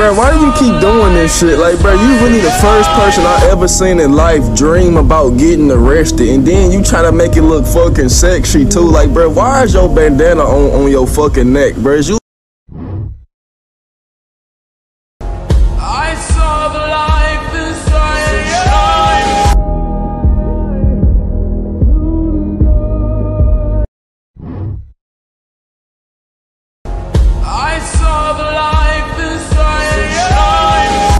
bro, why do you keep doing this shit? Like, bro, you really the first person I ever seen in life dream about getting arrested, and then you try to make it look fucking sexy too. Like, bro, why is your bandana on your fucking neck, bro? Is you I saw the life inside your eyes. I saw the life inside your eyes.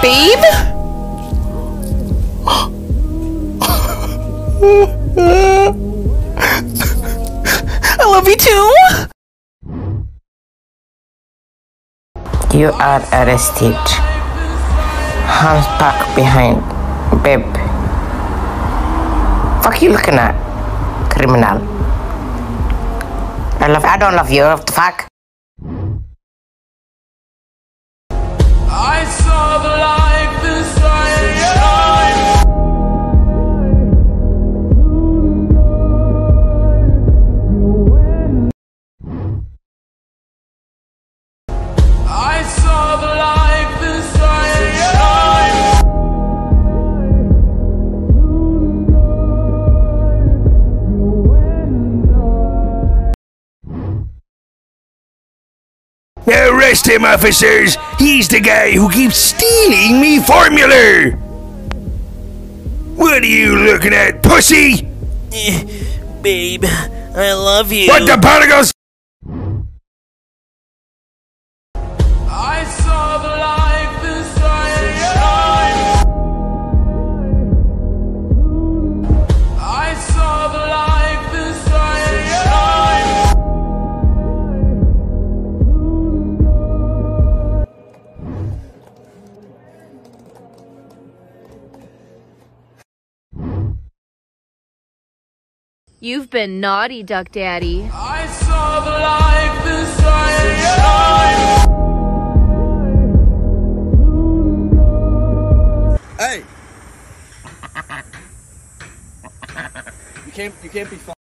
Babe? I love you too. You are arrested. Hands back behind, babe. Fuck you looking at, criminal. I don't love you. What the fuck? I saw the life inside your eyes. I saw the life inside your eyes. Arrest him, officers! He's the guy who keeps stealing me formula! What are you looking at, pussy? Babe, I love you. What the particles? I saw the life inside your eyes. I saw the life inside your eyes. You've been naughty, Duck Daddy. I saw the life inside your eyes. Hey. You can't be